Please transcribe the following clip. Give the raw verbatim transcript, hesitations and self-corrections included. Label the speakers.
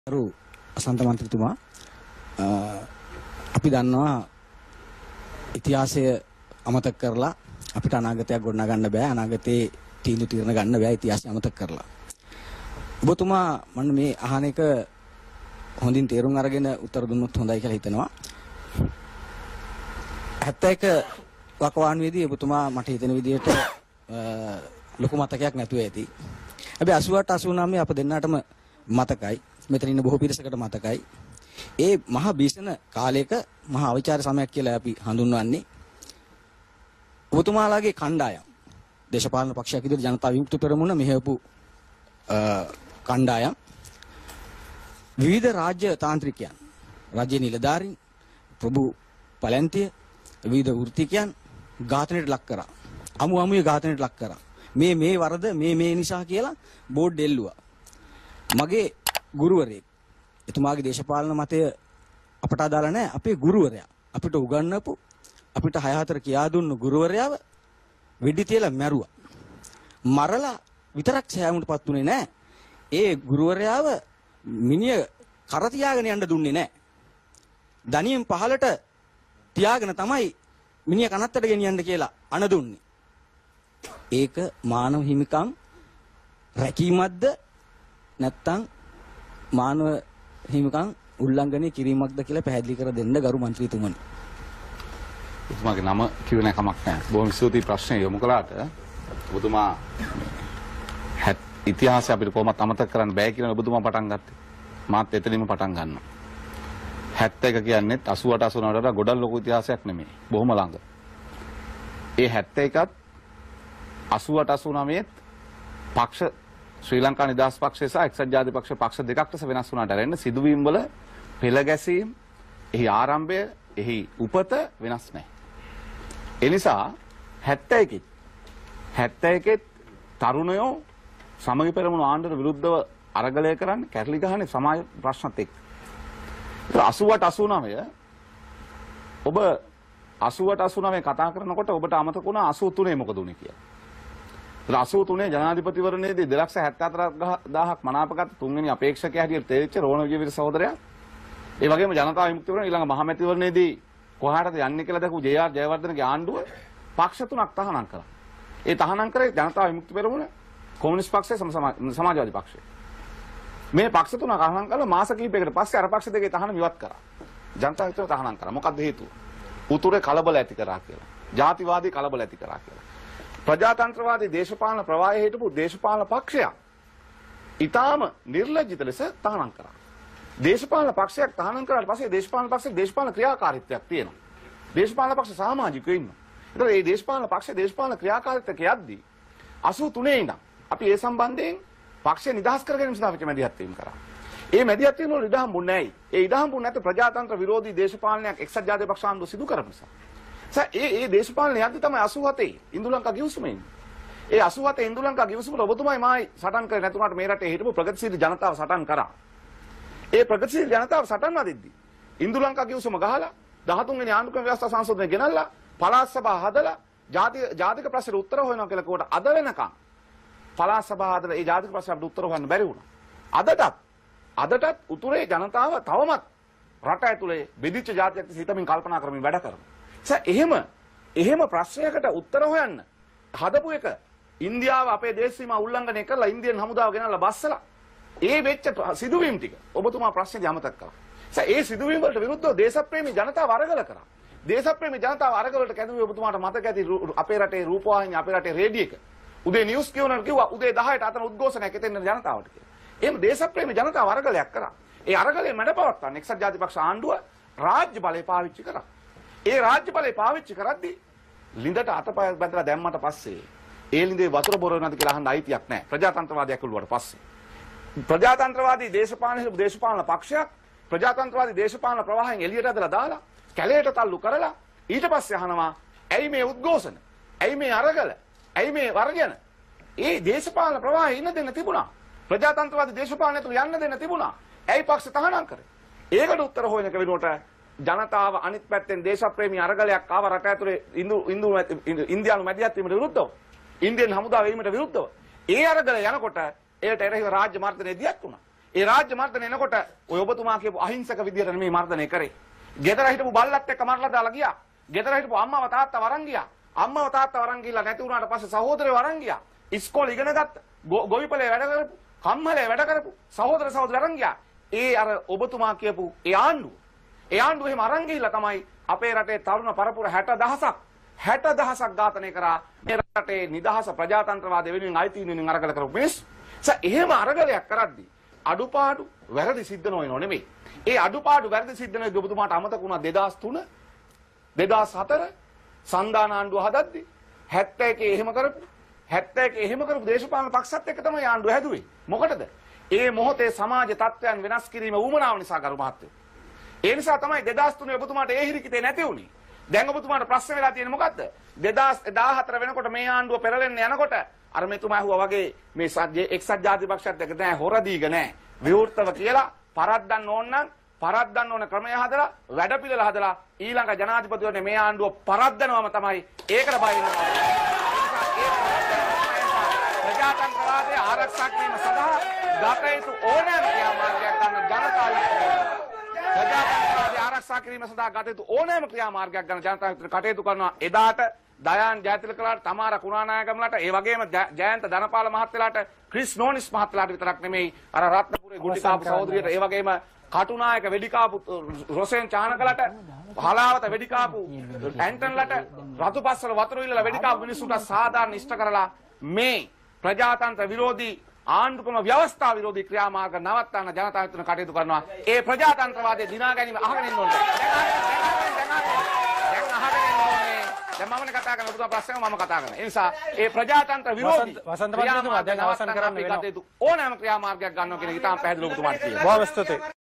Speaker 1: රු අසන්ත මන්ත්‍රීතුමා අපි දන්නවා ඉතිහාසය අමතක කරලා අපිට අනාගතයක් ගොඩනගන්න බෑ අනාගතේ තීන්දුව తీරන ගන්න බෑ ඉතිහාසය අමතක කරලා ඔබතුමා මම මේ අහන එක හොඳින් තේරුම් අරගෙන උත්තර දුන්නොත් හොඳයි කියලා හිතනවා හැත්තෑ එක වකවානුවේදී ඔබතුමා මට හිතෙන විදිහට ලොකු මතකයක් නැතුව ඇති හැබැයි අසූ අට අසූ නවය අප දෙන්නාටම මතකයි මෙතන ඉන්න බොහෝ පිරිසකට මතකයි. ඒ මහා බීසන කාලයක මහා අවිචාර සමයක් කියලා අපි හඳුන්වන්නේ. ඔබතුමාලාගේ කණ්ඩායම් දේශපාලන පක්ෂයක් විදිහට ජනතා විමුක්ති පෙරමුණ මෙහෙවපු කණ්ඩායම් විවිධ රාජ්‍ය තාන්ත්‍රිකයන් රාජ්‍ය නිලධාරීන් ප්‍රභු පැලැන්තිය විවිධ වෘත්තිකයන් ඝාතනයට ලක් කරා. අමු අමුයේ ඝාතනයට ලක් කරා. මේ මේ වරද මේ මේ නිසා කියලා බෝඩ් එල්ලුවා. මගේ ගුරුවරයෙක් එතුමාගේ දේශපාලන මතය අපට අදාළ නැහැ අපේ ගුරුවරයා අපිට උගන්වපු අපිට හය හතර කියා දුන්නු ගුරුවරයාව වෙඩි තියලා මැරුවා මරලා විතරක් සෑමුණටපත් උනේ නැහැ ඒ ගුරුවරයාව මිනිය කර තියාගෙන යන්න දුන්නේ නැහැ දණියෙන් පහලට තියාගෙන තමයි මිනිය කනත්තට ගෙනියන්න කියලා අණ දුන්නේ ඒක මානව හිමිකම් රැකීමක්ද නැත්තම් මානව හිමිකම් උල්ලංඝනය කිරීමක්ද කියලා පැහැදිලි කර දෙන්න ගරු මන්ත්‍රීතුමනි.
Speaker 2: ඔබතුමාගේ නම කිව්ව නැ කමක් නැහැ. බොහොම ස්තුතියි ප්‍රශ්නේ යොමු කළාට. ඔබතුමා ඉතිහාසය අපිට කොහොමත් අමතක කරන්න බෑ කියලා ඔබතුමා පටන් ගත්තේ. මාත් එතනින්ම පටන් ගන්නවා. හැත්තෑ එක කියන්නේ අසූ අට අසූ නවයට වඩා ගොඩක් ලොකු ඉතිහාසයක් නෙමෙයි. බොහොම ළඟ. ඒ හැත්තෑ එකත් අසූ අට අසූ නවයේත් පක්ෂ ශ්‍රී ලංකා නිදහස් පක්ෂය සහ එක්සත් ජාතික පක්ෂ පක්ෂ දෙකකට වෙනස් වුණාට රැන්න සිදුවීම් වල පෙළ ගැසීම්, එහි ආරම්භය, එහි උපත වෙනස් නැහැ. ඒ නිසා හැත්තෑ එකෙත් හැත්තෑ එකෙත් තරුණයෝ සමගි පෙරමුණු ආණ්ඩුවට විරුද්ධව අරගලය කරන්නේ කැරලි ගහන්නේ සමාජ ප්‍රශ්නත් එක්ක. අසූ අට අසූ නවය ඔබ අසූ අට අසූ නවය කතා කරනකොට ඔබට අමතක වුණා අසූ තුනේ මොකද උනේ කියලා. අසූ තුනේ ජනාධිපතිවරණයේදී දෙලක්ෂ හැත්තෑ හතරක් මනාපගත තුන්වෙනි අපේක්ෂකයා හැටියට තේරිච්ච රෝණ විජේවීර සහෝදරයා. ඒ වගේම ජනතා විමුක්ති පෙරමුණ ඊළඟ මහමැතිවරණයේදී කොහාටද යන්නේ කියලා දැකපු ජේ ආර් ජයවර්ධනගේ ආණ්ඩුව පක්ෂ තුනක් තහනම් කළා. ඒ තහනම් කරේ ජනතා විමුක්ති පෙරමුණ, කොමියුනිස්ට් පක්ෂය, සමාජවාදී පක්ෂය. මේ පක්ෂ තුන තහනම් කළා මාස කිහිපයකට පස්සේ අර පක්ෂ දෙකේ තහනම් ඉවත් කරා. ජනතා විමුක්තිය තහනම් කරා. මොකක්ද හේතුව? උතුරේ කලබල ඇති කරා කියලා. ජාතිවාදී කලබල ඇති කරා කියලා. ප්‍රජාතන්ත්‍රවාදී දේශපාලන ප්‍රවාහයේ හිටපු දේශපාලන පක්ෂයක් ඊටාම නිර්ලජ්ජිත ලෙස තහනම් කරා. දේශපාලන පක්ෂයක් තහනම් කරාට පස්සේ දේශපාලන පක්ෂයේ දේශපාලන ක්‍රියාකාරීත්වයක් තියෙනවා. දේශපාලන පක්ෂ සමාජිකයෝ ඉන්නවා. ඒතකොට මේ දේශපාලන පක්ෂයේ දේශපාලන ක්‍රියාකාරීත්වයක් යද්දී අසූ තුනේ ඉඳන් අපි ඒ සම්බන්ධයෙන් පක්ෂය නිදහස් කර ගැනීම සඳහා අපි මැදිහත් වීම කරා. ඒ මැදිහත් වීම වල ඉඩහම්බුනේ නැයි. ඒ ඉඩහම්බුනේ නැත්නම් ප්‍රජාතන්ත්‍ර විරෝධී දේශපාලනයක් එක්සත් ජාතික පක්ෂ ආණ්ඩුව සිදු කරපු නිසා. ඒ ඒ දේශපාලන යද්දි තමයි අසූ හතේ ඉන්දුලංකා ගිවිසුමේ ඉන්නේ. ඒ අසූ හතේ ඉන්දුලංකා ගිවිසුම වල ඔබතුමායි මායි සටන් කරේ නැතුණාට මේ රටේ හිටපු ප්‍රගතිශීලී ජනතාව සටන් කරා. ඒ ප්‍රගතිශීලී ජනතාව සටන් වදිද්දි ඉන්දුලංකා ගිවිසුම ගහලා දහතුන් වෙනි ආණ්ඩුක්‍රම ව්‍යවස්ථා සංශෝධනය ගෙනල්ලා පළාත් සභා හදලා ජාතික ජාතික ප්‍රශ්නෙට උත්තර හොයනවා කියලා කොට අද වෙනකන් පළාත් සභා හදලා ඒ ජාතික ප්‍රශ්නට උත්තර හොයන්න බැරි වුණා. අදටත් අදටත් උතුරේ ජනතාව තවමත් රට ඇතුලේ බෙදිච්ච ජාතියක් හිතමින් කල්පනා කරමින් වැඩ කරනවා. එහෙම එහෙම ප්‍රශ්නයකට උත්තර හොයන්න හදපු එක ඉන්දියාව අපේ දේශ සීමා උල්ලංඝනය කරලා ඉන්දියන් හමුදාව ගෙනල්ලා බස්සලා ඒ වෙච්ච සිදුවීම් ටික ඔබතුමා ප්‍රශ්නේදී අමතක කළා. ඒ සිදුවීම් වලට විරුද්ධව දේශප්‍රේමී ජනතාව අරගල කරා. දේශප්‍රේමී ජනතාව අරගලට කැඳවුවේ ඔබතුමාට මතක ඇති අපේ රටේ රූපවාහිනිය අපේ රටේ රේඩියෝ එක. උදේ නිවුස් කියවනකොට කිව්වා උදේ දහයට අතන උද්ඝෝෂණයක් එතෙන් ජනතාවට කියලා. එහෙම දේශප්‍රේමී ජනතාව අරගලයක් කරා. ඒ අරගලේ මැඩපවත්තන්න එක්සත් ජාතික පක්ෂ ආණ්ඩුව රාජ්‍ය බලය පාවිච්චි කරා. ඒ රාජ්‍ය බලය පාවිච්චි කරද්දී ලිඳට අතපය බැඳලා දැම්මට පස්සේ ඒ ලිඳේ වතුර බොර වෙනවද කියලා අහන්න අයිතියක් නැහැ. ප්‍රජාතන්ත්‍රවාදයක් උළුවට පස්සේ. ප්‍රජාතන්ත්‍රවාදී දේශපාලන දේශපාලන පක්ෂයක් ප්‍රජාතන්ත්‍රවාදී දේශපාලන ප්‍රවාහයෙන් එළියට ඇදලා දාලා කැලේට තල්ලු කරලා ඊට පස්සේ අහනවා ඇයි මේ උද්ඝෝෂණ? ඇයි මේ අරගල? ඇයි මේ වර්ජන? ඒ දේශපාලන ප්‍රවාහය ඉන්න දෙන්න තිබුණා. ප්‍රජාතන්ත්‍රවාදී දේශපාලනයට යන්න දෙන්න තිබුණා. ඇයි පක්ෂ තහනම් කරේ? ඒකට උත්තර හොයන එක වෙනුවට ජනතාව අනිත් පැත්තෙන් දේශප්‍රේමී අරගලයක් ආව රට ඇතුලේ ඉන්දු ඉන්දු ඉන්දියානු මැදිහත් වීමට විරුද්ධව ඉන්දියන් හමුදාව වීමට විරුද්ධව ඒ අරගල යනකොට ඒට එරෙහිව රාජ්‍ය මර්ධනය දියත් වුණා. ඒ රාජ්‍ය මර්ධනය එනකොට ඔය ඔබතුමා කියපු අහිංසක විදියට නෙමෙයි මර්ධනය කරේ. ගෙදර හිටපු බල්ලත් එක්ක මරලා දාලා ගියා. ගෙදර හිටපු අම්මව තාත්තා වරන් ගියා. අම්මව තාත්තා වරන් ගිහලා නැති වුණාට පස්සේ සහෝදරයෝ වරන් ගියා. ඉස්කෝලේ ඉගෙන ගත්ත. ගොවිපලේ වැඩ කරපු, කම්මලේ වැඩ කරපු සහෝදර සහෝදරයෝ වරන් ගියා. ඒ අර ඔබතුමා කියපු ඒ ආණ්ඩුව. ඒ ආණ්ඩුව එහෙම අරන් ගිහිල්ලා තමයි අපේ රටේ තරුණ පරපුර හැට දහසක් හැට දහසක් ඝාතනය කරා. මේ රටේ නිදහස ප්‍රජාතන්ත්‍රවාදය වෙනුවෙන් අයිති වෙනුවෙන් අරගල කරපු මිනිස්සු. එහෙම අරගලයක් කරද්දී අඩුපාඩු වැරදි සිද්ධ නොවෙනව නෙමෙයි. ඒ අඩුපාඩු වැරදි සිද්ධ නොවේ ඔබතුමාට අමතක වුණා දෙදාස් තුන දෙදාස් හතර සංදාන ආණ්ඩුව හදද්දී හැත්තෑ එකේ එහෙම කරපු හැත්තෑ එකේ එහෙම කරපු දේශපාලන පක්ෂත් එක්ක තමයි ආණ්ඩුව හැදුවේ. මොකටද? ඒ මොහොතේ සමාජ තත්ත්වයන් වෙනස් කිරීම උවමනාව නිසා ගරු මහත්තයෝ. ඒ නිසා තමයි දෙදාස් තුනේ ඔබතුමාට ඒ හිරිකිතේ නැති වුණේ. දැන් ඔබතුමාට ප්‍රශ්න වෙලා තියෙන්නේ මොකද්ද? දෙදාස් දාහතර වෙනකොට මේ ආණ්ඩුව පෙරලෙන්න යනකොට අර මෙතුමා ඇහුවා වගේ මේ එක්සත් ජාතික පක්ෂයත් එක්ක නෑ හොර දීග නෑ. විවෘතව කියලා පරද්දන්න ඕන නම් පරද්දන්න ඕන ක්‍රමය හදලා වැඩපිළිවෙල හදලා ඊළඟ ජනාධිපතිවරණේ මේ ආණ්ඩුව පරද්දනවම තමයි. ඒකට බය වෙනවා. ප්‍රජාතන්ත්‍රවාදය ආරක්ෂා කිරීම සඳහා ගත යුතු ඕනෑම ක්‍රියාමාර්ගයක් ගන්න ජනතාව ප්‍රජාතන්ත්‍රවාදය ආරක්ෂා කිරීම සඳහා ගත යුතු ඕනෑම ක්‍රියාමාර්ගයක් ගන්න ජනතාව කටයුතු කරනවා. එදාට දයාන් ජයතිලකලාට තමාර කුණානායකම්ලාට ඒ වගේම ජයන්ත ධනපාල මහත්තයලාට ක්‍රිස් නෝනිස් මහත්තයලාට විතරක් නෙමෙයි අර රත්නපුරේ ගුටි කාපු සහෝදරියට ඒ වගේම කටුනායක වෙඩි කාපු රොසෙන් චානකලට හලාවත වෙඩි කාපු ඇන්ටන්ලට රතුපස්වල වතුර ඉල්ලලා වෙඩි කාපු මිනිස්සුන්ට සාධාරණ ඉෂ්ට කරලා මේ ප්‍රජාතන්ත්‍ර විරෝධී ආණ්ඩුක්‍රම ව්‍යවස්ථා විරෝධී ක්‍රියාමාර්ග නවත්තන්න ජනතාව වෙනුවෙන් කටයුතු කරනවා. ඒ ප්‍රජාතන්ත්‍රවාදයේ දිනා ගැනීම අහගෙන ඉන්න ඕනේ. දැන් මම කතා කරන පුතා ප්‍රශ්න මම කතා කරනවා. ඒ නිසා ඒ ප්‍රජාතන්ත්‍ර විරෝධී
Speaker 3: වසන්ත මන්ත්‍රීතුමා දැන් අවසන් කරන්න වෙනවා.
Speaker 2: ඕනෑම ක්‍රියාමාර්ගයක් ගන්නවා කියන එක ඉතාම පැහැදිලිව ඔබතුමාට කියනවා.
Speaker 3: බොහොම ස්තුතියි.